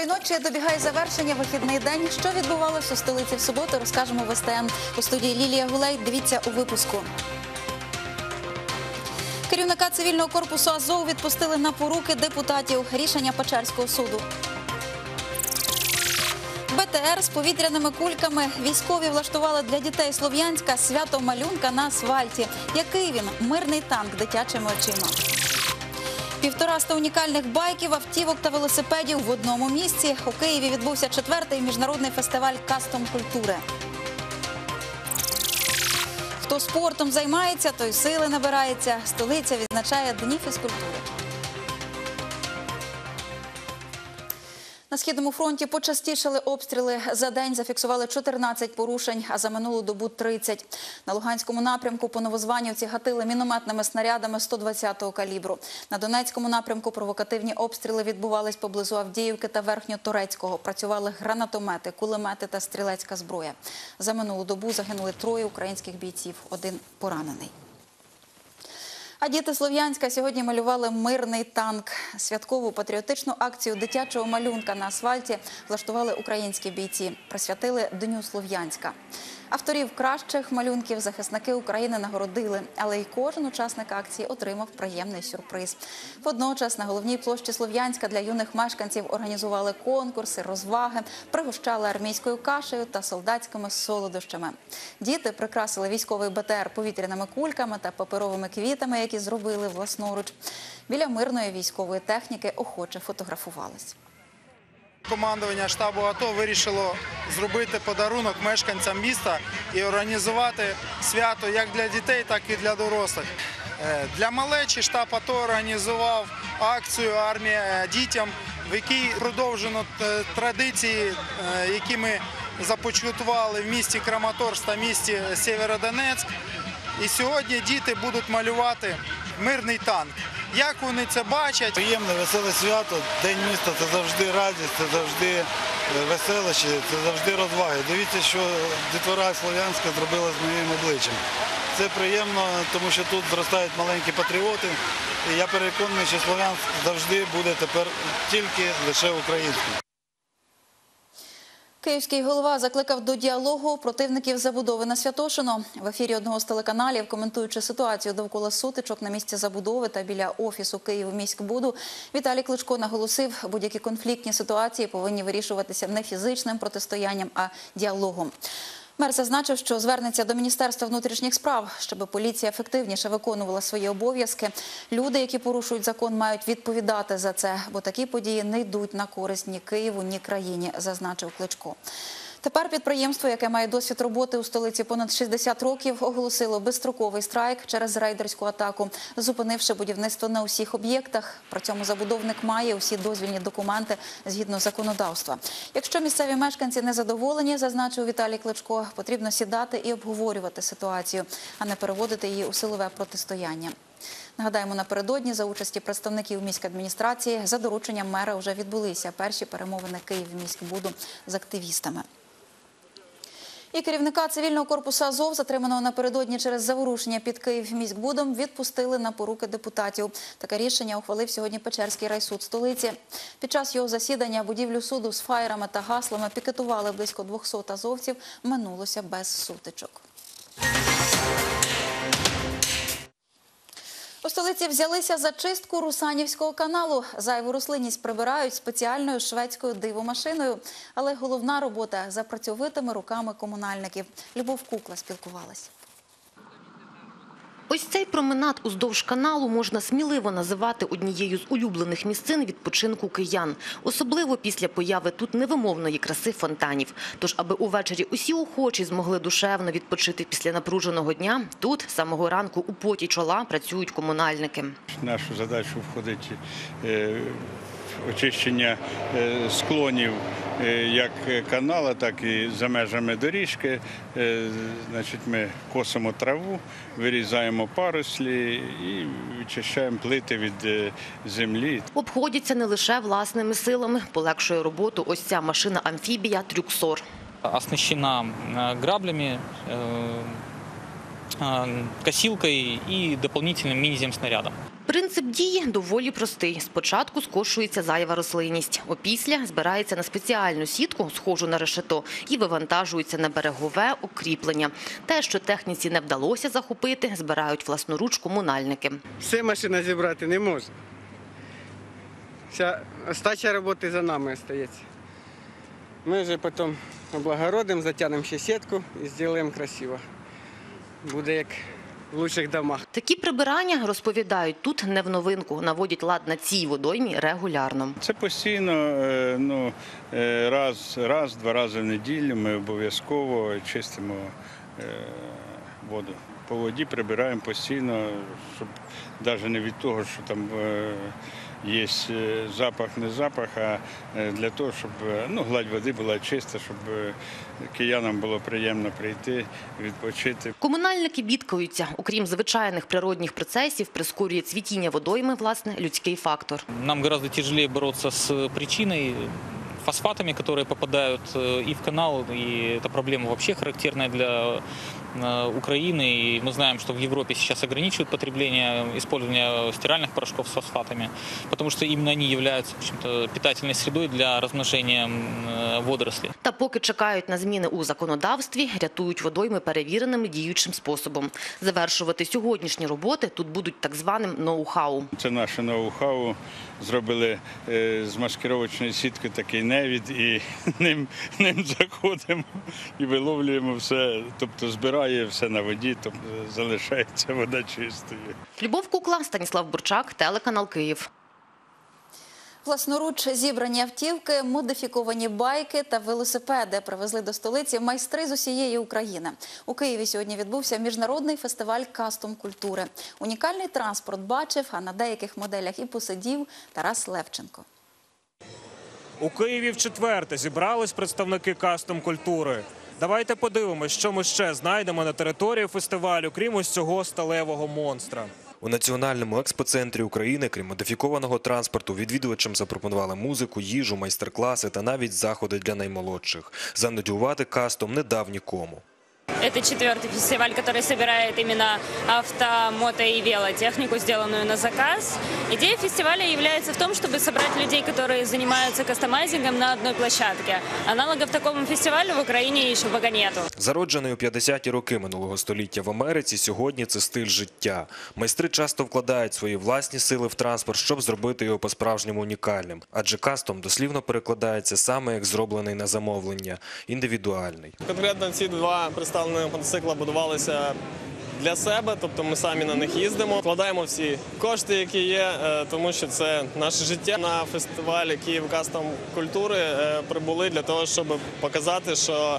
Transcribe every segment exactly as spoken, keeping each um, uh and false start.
Доброї ночі. Добігає завершення вихідний день. Що відбувалося у столиці в суботу, розкажемо в ес те ен. У студії Лілія Гулей. Дивіться у випуску. Керівника цивільного корпусу Азов відпустили на поруки депутатів. Рішення Печерського суду. Бе те ер з повітряними кульками. Військові влаштували для дітей Слов'янська свято малюнка на асфальті. Який він? Мирний танк дитячими очима. Півтораста унікальних байків, автівок та велосипедів в одному місці. У Києві відбувся четвертий міжнародний фестиваль кастом культури. Хто спортом займається, той сили набирається. Столиця відзначає Дні фізкультури. На Східному фронті почастішали обстріли. За день зафіксували чотирнадцять порушень, а за минулу добу – тридцять. На Луганському напрямку по Новозванівці гатили мінометними снарядами сто двадцятого калібру. На Донецькому напрямку провокативні обстріли відбувались поблизу Авдіївки та Верхньоторецького. Працювали гранатомети, кулемети та стрілецька зброя. За минулу добу загинули троє українських бійців, один поранений. А діти Слов'янська сьогодні малювали мирний танк. Святкову патріотичну акцію дитячого малюнка на асфальті влаштували українські бійці. Присвятили Дню Слов'янська. Авторів кращих малюнків захисники України нагородили, але й кожен учасник акції отримав приємний сюрприз. Водночас на головній площі Слов'янська для юних мешканців організували конкурси, розваги, пригощали армійською кашею та солдатськими солодощами. Діти прикрасили військовий бе те ер повітряними кульками та паперовими квітами, які зробили власноруч. Біля мирної військової техніки охоче фотографувались. Командування штабу АТО вирішило зробити подарунок мешканцям міста і організувати свято як для дітей, так і для дорослих. Для малечі штаб АТО організував акцію «Армія дітям», в якій продовжено традиції, які ми започаткували в місті Краматорськ та місті Сєвєродонецьк. І сьогодні діти будуть малювати мирний танк. Як вони це бачать? Приємне, веселе свято, День міста – це завжди радість, це завжди веселище, це завжди розваги. Дивіться, що дітвора Слов'янська зробила з моїм обличчям. Це приємно, тому що тут зростають маленькі патріоти. І я переконаний, що Слов'янськ завжди буде тепер тільки лише українським. Київський голова закликав до діалогу противників забудови на Святошино. В ефірі одного з телеканалів, коментуючи ситуацію довкола сутичок на місці забудови та біля офісу Київміськбуду, Віталій Кличко наголосив, будь-які конфліктні ситуації повинні вирішуватися не фізичним протистоянням, а діалогом. Мер зазначив, що звернеться до Міністерства внутрішніх справ, щоб поліція ефективніше виконувала свої обов'язки. Люди, які порушують закон, мають відповідати за це, бо такі події не йдуть на користь ні Києву, ні країні, зазначив Кличко. Тепер підприємство, яке має досвід роботи у столиці понад шістдесят років, оголосило безстроковий страйк через рейдерську атаку, зупинивши будівництво на усіх об'єктах. При цьому забудовник має усі дозвільні документи згідно законодавства. Якщо місцеві мешканці не задоволені, зазначив Віталій Кличко, потрібно сідати і обговорювати ситуацію, а не переводити її у силове протистояння. Нагадаємо, напередодні за участі представників міськадміністрації за дорученням мера вже відбулися перші перемовини Київміськбуду з активістами. І керівника цивільного корпусу Азов, затриманого напередодні через заворушення під Київміськбудом, відпустили на поруки депутатів. Таке рішення ухвалив сьогодні Печерський райсуд столиці. Під час його засідання будівлю суду з фаєрами та гаслами пікетували близько двохсот азовців, минулося без сутичок. У столиці взялися за чистку Русанівського каналу. Зайву рослинність прибирають спеціальною шведською дивомашиною. Але головна робота – за працьовитими руками комунальників. Любов Кукла спілкувалась. Ось цей променад уздовж каналу можна сміливо називати однією з улюблених місцин відпочинку киян. Особливо після появи тут невимовної краси фонтанів. Тож, аби увечері усі охочі змогли душевно відпочити після напруженого дня, тут з самого ранку у поті чола працюють комунальники. В нашу задачу входить очищення склонів як канала, так і за межами доріжки. Значить, ми косимо траву, вирізаємо паруслі і відчищаємо плити від землі. Обходяться не лише власними силами. Полегшує роботу ось ця машина-амфібія «Трюксор». Оснащена граблями, косилкой и дополнительным мини-земснарядом. Принцип дії доволі простий. Спочатку скошується зайва рослинність. Опісля збирається на спеціальну сітку, схожу на решето, і вивантажується на берегове укріплення. Те, що техніці не вдалося захопити, збирають власноруч комунальники. Все машина зібрати не може. Вся остача роботи за нами залишається. Ми вже потім облагородимо, затягнемо ще сітку і зробимо красиво. Буде як в лучших домах. Такі прибирання, розповідають, тут не в новинку. Наводять лад на цій водоймі регулярно. Це постійно, е, ну, е, раз, раз, два рази в неділю ми обов'язково чистимо е, воду. По воді прибираємо постійно, щоб навіть не від того, що там е, є запах, не запах, а для того, щоб ну, гладь води була чиста, щоб киянам було приємно прийти, відпочити. Комунальники бідкаються. Окрім звичайних природних процесів, прискорює цвітіння водойми, власне, людський фактор. Нам гораздо тяжелее бороться с причиной, фосфатами, которые попадают и в канал, и эта проблема вообще характерная для Украины. И мы знаем, что в Европе сейчас ограничивают потребление, использование стиральных порошков с фосфатами, потому что именно они являются, в общем-то, питательной средой для размножения водорослей. Та поки чекають на зміни у законодавстві, рятують водойми перевіреним діючим способом. Завершувати сьогоднішні роботи тут будуть так званим ноу-хау. Це наше ноу-хау. Зробили з маскировочної сітки такий невід і ним, ним заходимо і виловлюємо все, тобто збирає все на воді, тобто залишається вода чистою. Любов Кукла, Станіслав Бурчак, телеканал Київ. Власноруч зібрані автівки, модифіковані байки та велосипеди привезли до столиці майстри з усієї України. У Києві сьогодні відбувся міжнародний фестиваль кастом-культури. Унікальний транспорт бачив, а на деяких моделях і посидів Тарас Левченко. У Києві вчетверте зібрались представники кастом-культури. Давайте подивимось, що ми ще знайдемо на території фестивалю, крім ось цього сталевого монстра. У Національному експоцентрі України, крім модифікованого транспорту, відвідувачам запропонували музику, їжу, майстер-класи та навіть заходи для наймолодших. Занудьгувати кастом не дав нікому. Это четвертый фестиваль, который собирает именно авто, мото и велотехнику, сделанную на заказ. Идея фестиваля является в том, чтобы собрать людей, которые занимаются кастомайзингом на одной площадке. Аналогов такому фестивалю в Україні ще поки нету. Зароджений у п'ятдесяті роки минулого століття в Америці, сьогодні це стиль життя. Майстри часто вкладають свої власні сили в транспорт, щоб зробити його по-справжньому унікальним. Адже кастом дослівно перекладається саме як зроблений на замовлення, індивідуальний. Конкретно ці два представлені мотоцикла будувалися для себе, тобто ми самі на них їздимо. Вкладаємо всі кошти, які є, тому що це наше життя. На фестивалі Київ Кастом Культури прибули для того, щоб показати, що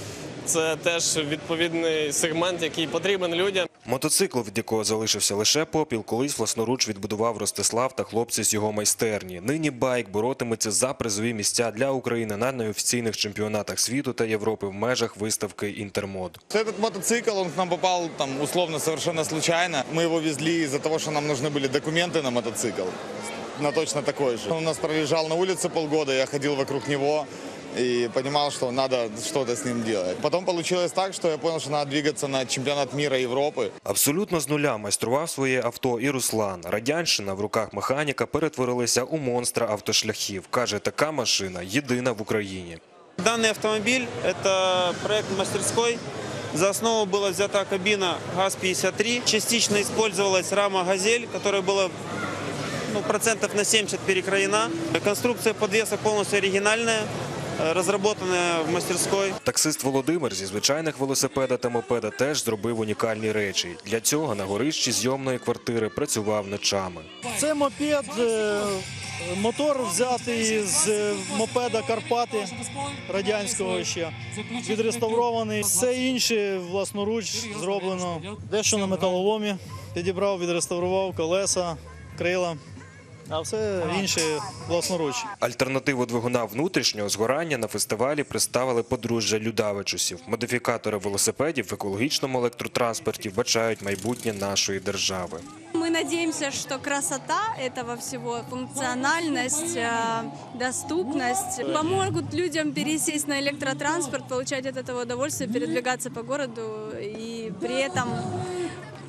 це теж відповідний сегмент, який потрібен людям. Мотоцикл, від якого залишився лише попіл, колись власноруч відбудував Ростислав та хлопці з його майстерні. Нині байк боротиметься за призові місця для України на неофіційних чемпіонатах світу та Європи в межах виставки «Інтермод». Этот мотоцикл, он к нам попал там условно совершенно случайно. Мы его везли из-за того, что нам нужны были документы на мотоцикл, на точно такой же. Он у нас пролежал на улице полгода, я ходил вокруг него и понимал, что надо что-то с ним делать. Потом получилось так, что я понял, что надо двигаться на чемпионат мира Європи. Абсолютно з нуля майстрував своє авто і Руслан. Радянщина в руках механіка перетворилася у монстра автошляхів. Каже, така машина єдина в Україні. Данный автомобиль – это проект мастерской. За основу была взята кабина ГАЗ пятьдесят три. Частично использовалась рама «Газель», которая была ну, процентов на семьдесят перекроена. Конструкция подвеса полностью оригинальная, розроблена в мастерській. Таксист Володимир зі звичайних велосипеда та мопеда теж зробив унікальні речі. Для цього на горищі зйомної квартири працював ночами. Це мопед, мотор взятий з мопеда «Карпати» радянського ще, відреставрований. Все інше власноруч зроблено. Дещо на металоломі підібрав, відреставрував колеса, крила. А все інше власноруч. Альтернативу двигуна внутрішнього згорання на фестивалі представили подружжя Людавичусів. Модифікатори велосипедів в екологічному електротранспорті вбачають майбутнє нашої держави. Мы надеемся, что красота этого всего, функциональность, доступность помогут людям пересесть на электротранспорт, получать от этого удовольствие, передвигаться по городу и при этом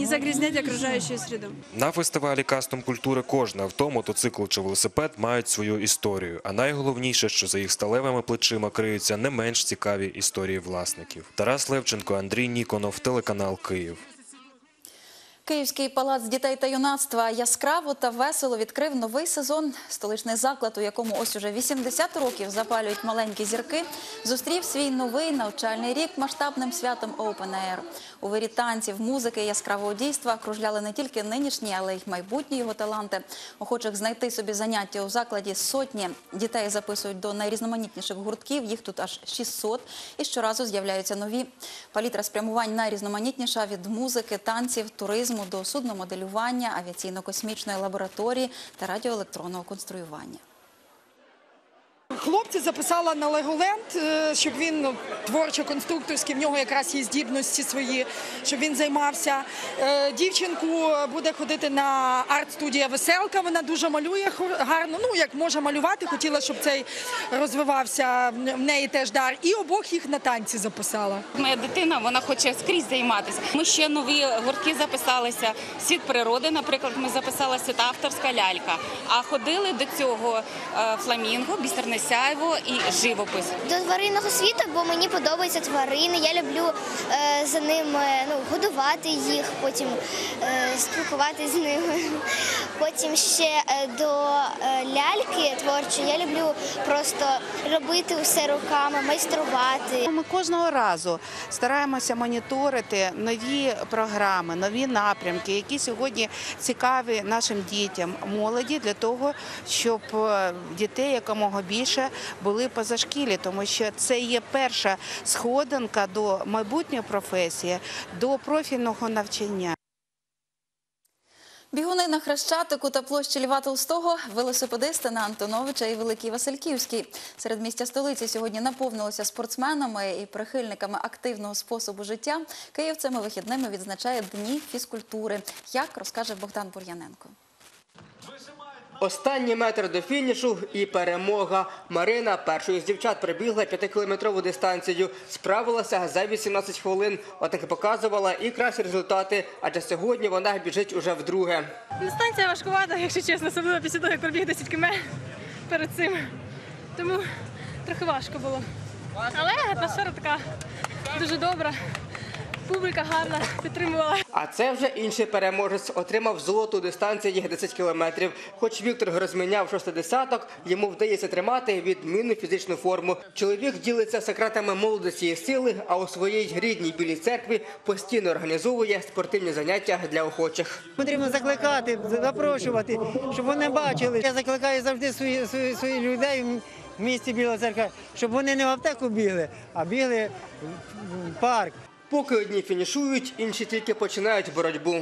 не загрязнять окружающую среду. На фестивалі «Кастом культури» кожне авто, мотоцикл чи велосипед мають свою історію. А найголовніше, що за їх сталевими плечима криються не менш цікаві історії власників. Тарас Левченко, Андрій Ніконов, телеканал «Київ». Київський палац дітей та юнацтва яскраво та весело відкрив новий сезон. Столичний заклад, у якому ось уже вісімдесят років запалюють маленькі зірки, зустрів свій новий навчальний рік масштабним святом Open Air. У вирі танців, музики, яскравого дійства кружляли не тільки нинішні, але й майбутні його таланти. Охочих знайти собі заняття у закладі сотні. Дітей записують до найрізноманітніших гуртків, їх тут аж шістсот, і щоразу з'являються нові. Палітра спрямувань найрізноманітніша – від музики, танців, туризму до судномоделювання, авіаційно-космічної лабораторії та радіоелектронного конструювання. Хлопця записала на Леголенд, щоб він творчо-конструкторський, в нього якраз є здібності свої, щоб він займався. Дівчинку буде ходити на арт-студія «Веселка», вона дуже малює гарно, ну як може малювати, хотіла, щоб цей розвивався, в неї теж дар. І обох їх на танці записала. Моя дитина, вона хоче скрізь займатися. Ми ще нові гуртки записалися. «Світ природи», наприклад, ми записалися, та авторська лялька. А ходили до цього фламінго, бісерне сяйво і живопис. До тваринного світу, бо мені подобаються тварини, я люблю е, за ними ну, годувати їх, потім е, спілкуватися з ними. Потім ще е, до е, ляльки творчої я люблю просто робити усе руками, майструвати. Ми кожного разу стараємося моніторити нові програми, нові напрямки, які сьогодні цікаві нашим дітям, молоді, для того, щоб дітей якомога більше були позашкілі, тому що це є перша сходинка до майбутньої професії, до профільного навчання. Бігуни на Хрещатику та площі Льва Толстого, велосипедисти на Антоновича і Великій Васильківській. Середмістя столиці сьогодні наповнилося спортсменами і прихильниками активного способу життя. Київ цими вихідними відзначає Дні фізкультури. Як, розкаже Богдан Бур'яненко. Останній метр до фінішу і перемога. Марина першою з дівчат прибігла п'ятикілометрову дистанцію. Справилася за вісімнадцять хвилин. Однак показувала і кращі результати, адже сьогодні вона біжить уже вдруге. Дистанція важкувата, якщо чесно, особливо після того, як пробіг десять кілометрів перед цим. Тому трохи важко було. Але атмосфера така дуже добра. Публіка гарна, підтримувала. А це вже інший переможець. Отримав золоту дистанції десять кілометрів. Хоч Віктор розміняв шостий десяток, йому вдається тримати відмінну фізичну форму. Чоловік ділиться секретами молодості і сили, а у своїй рідній Білій церкві постійно організовує спортивні заняття для охочих. Потрібно закликати, запрошувати, щоб вони бачили. Я закликаю завжди своїх свої, свої людей в місті Біла Церква, щоб вони не в аптеку бігли, а бігли в парк. Поки одні фінішують, інші тільки починають боротьбу.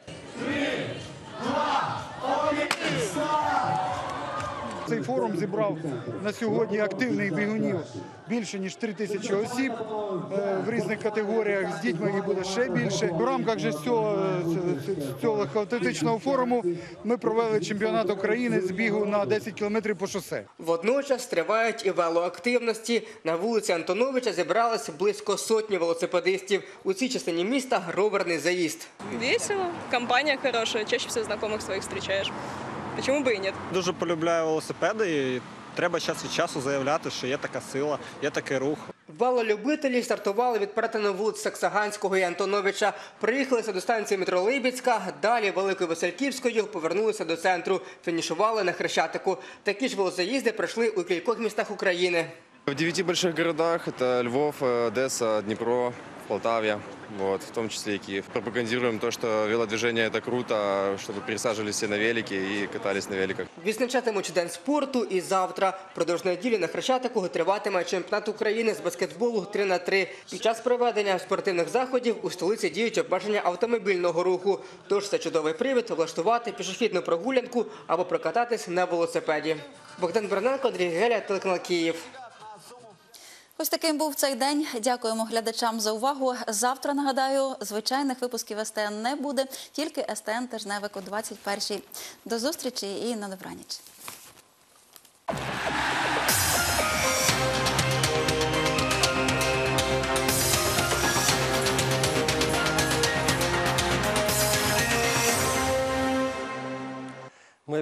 Цей форум зібрав на сьогодні активних бігунів більше, ніж три тисячі осіб в різних категоріях. З дітьми їх буде ще більше. В рамках же цього, цього легкоатлетичного форуму ми провели чемпіонат України з бігу на десять кілометрів по шосе. Водночас тривають і велоактивності. На вулиці Антоновича зібралось близько сотні велосипедистів. У цій частині міста роверний заїзд. Весело, компания хорошая, чаще всего знакомых своих встречаешь. Чому би і ні? Дуже полюбляю велосипеди і треба час від часу заявляти, що є така сила, є такий рух. Велолюбителі стартували від перетину вулиць Саксаганського і Антоновича, приїхалися до станції метро Либідська, далі Великою Васильківською, повернулися до центру, фінішували на Хрещатику. Такі ж велозаїзди пройшли у кількох містах України. В девяти больших городах – это Львов, Одесса, Днепро, Полтаве, вот, в том числе и Киев. Пропагандируем то, что велодвижение – это круто, чтобы пересаживались все на велики и катались на великах. Відзначатимуть День спорту і завтра. Продовж неділі на Хрещатику триватиме чемпіонат України з баскетболу три на три. Під час проведення спортивних заходів у столиці діють обмеження автомобільного руху. Тож це чудовий привід влаштувати пішохідну прогулянку або прокататись на велосипеді. Богдан Бур'яненко, Андрій Геля, телеканал Київ. Ось таким був цей день. Дякуємо глядачам за увагу. Завтра, нагадаю, звичайних випусків ес те ен не буде, тільки ес те ен тижневик о двадцять першій. До зустрічі і на добраніч.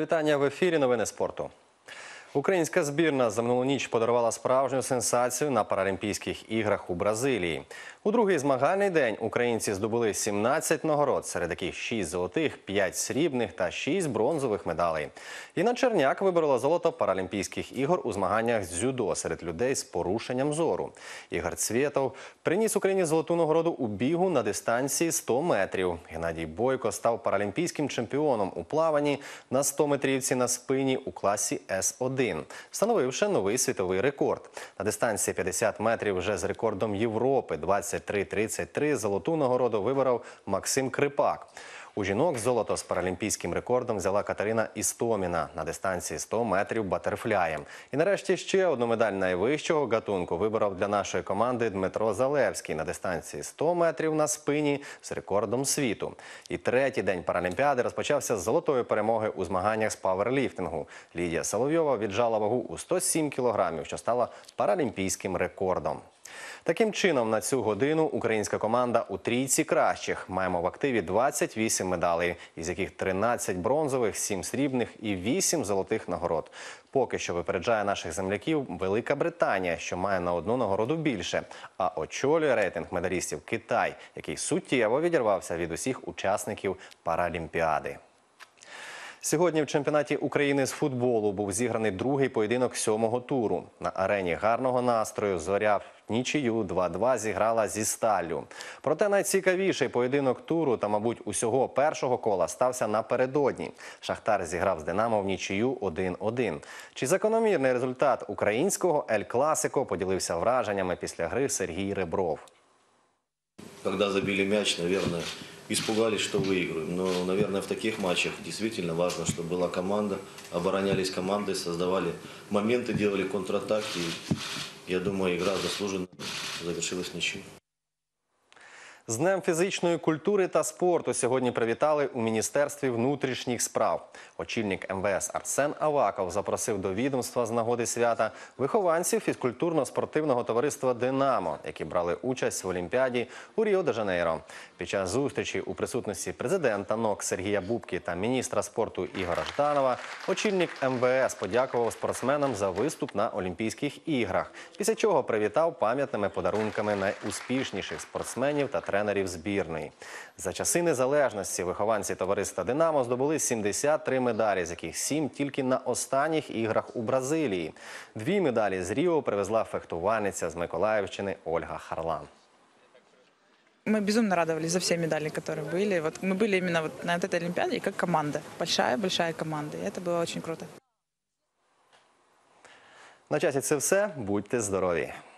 вітання в ефірі «Новини спорту». Українська збірна за минулу ніч подарувала справжню сенсацію на Паралімпійських іграх у Бразилії. У другий змагальний день українці здобули сімнадцять нагород, серед яких шість золотих, п'ять срібних та шість бронзових медалей. Інна Черняк виборола золото Паралімпійських ігор у змаганнях з дзюдо серед людей з порушенням зору. Ігор Цвєтов приніс Україні золоту нагороду у бігу на дистанції сто метрів. Геннадій Бойко став паралімпійським чемпіоном у плаванні на сто метрівці на спині у класі С один, встановивши новий світовий рекорд. На дистанції п'ятдесят метрів вже з рекордом Європи двадцять три тридцять три золоту нагороду виборов Максим Крипак. У жінок золото з паралімпійським рекордом взяла Катерина Істоміна на дистанції сто метрів батерфляєм. І нарешті ще одну медаль найвищого гатунку виборов для нашої команди Дмитро Залевський на дистанції сто метрів на спині з рекордом світу. І третій день Паралімпіади розпочався з золотої перемоги у змаганнях з паверліфтингу. Лідія Соловйова віджала вагу у сто сім кілограмів, що стала паралімпійським рекордом. Таким чином, на цю годину українська команда у трійці кращих. Маємо в активі двадцять вісім медалей, із яких тринадцять бронзових, сім срібних і вісім золотих нагород. Поки що випереджає наших земляків Велика Британія, що має на одну нагороду більше. А очолює рейтинг медалістів Китай, який суттєво відірвався від усіх учасників Паралімпіади. Сьогодні в чемпіонаті України з футболу був зіграний другий поєдинок сьомого туру. На арені гарного настрою «Зоря» в нічию два-два зіграла зі «Сталлю». Проте найцікавіший поєдинок туру та, мабуть, усього першого кола стався напередодні. «Шахтар» зіграв з «Динамо» в нічию один-один. Чи закономірний результат українського «Ель-Класико» поділився враженнями після гри Сергій Ребров. Когда забили мяч, наверное, испугались, что выиграем. Но, наверное, в таких матчах действительно важно, чтобы была команда, оборонялись командой, создавали моменты, делали контратаки. Я думаю, игра заслуженно завершилась ничью. З Днем фізичної культури та спорту сьогодні привітали у Міністерстві внутрішніх справ. Очільник ем ве ес Арсен Аваков запросив до відомства з нагоди свята вихованців фізкультурно-спортивного товариства «Динамо», які брали участь в Олімпіаді у Ріо-де-Жанейро. Під час зустрічі у присутності президента НОК Сергія Бубки та міністра спорту Ігоря Жданова очільник ем ве ес подякував спортсменам за виступ на Олімпійських іграх, після чого привітав пам'ятними подарунками найуспішніших спортсменів та тренерів збірної. За часи незалежності вихованці товариства «Динамо» здобули сімдесят три медалі, з яких сім тільки на останніх іграх у Бразилії. Дві медалі з Ріо привезла фехтувальниця з Миколаївщини Ольга Харлан. Мы безумно радовались за все медали, которые были. Вот мы были именно вот на этой Олимпиаде как команда. Большая-большая команда. И это было очень круто. На часі це все. Будьте здорові!